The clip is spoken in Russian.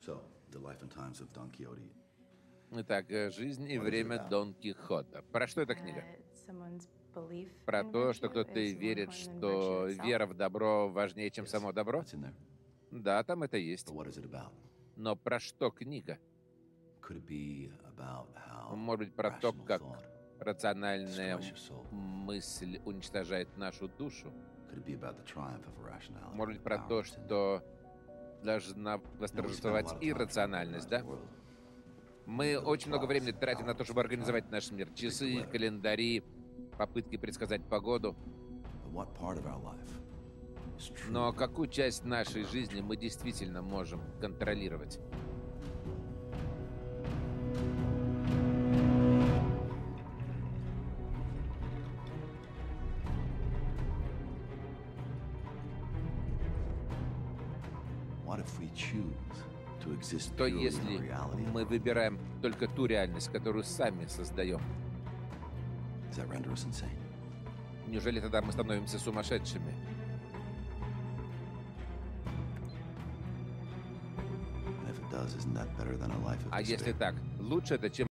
Итак, «Жизнь и время Дон Кихота». Про что эта книга? Про то, что кто-то верит, что вера в добро важнее, чем само добро? Да, там это есть. Но про что книга? Может быть, про то, как рациональная мысль уничтожает нашу душу? Может быть, про то, что должна восторжествовать иррациональность, да? Мы очень много времени тратим на то, чтобы организовать наш мир. Часы, календари, попытки предсказать погоду. Но какую часть нашей жизни мы действительно можем контролировать? Что если мы выбираем только ту реальность, которую сами создаем? Неужели тогда мы становимся сумасшедшими? А если так, лучше это, чем